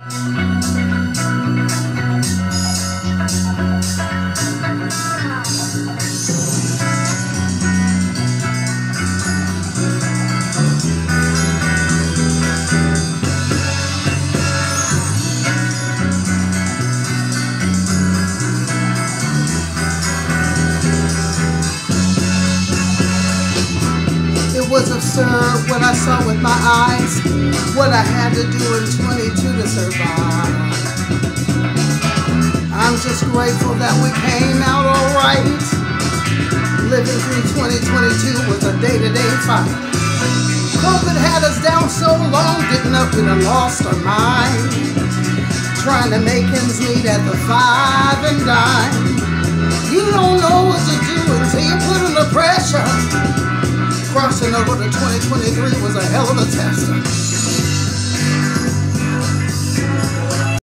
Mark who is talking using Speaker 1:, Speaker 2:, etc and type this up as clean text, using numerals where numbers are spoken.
Speaker 1: It was absurd what I saw with my eyes, what I had to do in 22 to survive. I'm just grateful that we came out alright. Living through 2022 was a day-to-day fight. COVID had us down so long, getting up we done lost our mind. Trying to make ends meet at the 5 and dime. You don't know what to do until you put under pressure. Crossing over to 2023 was a hell of a test.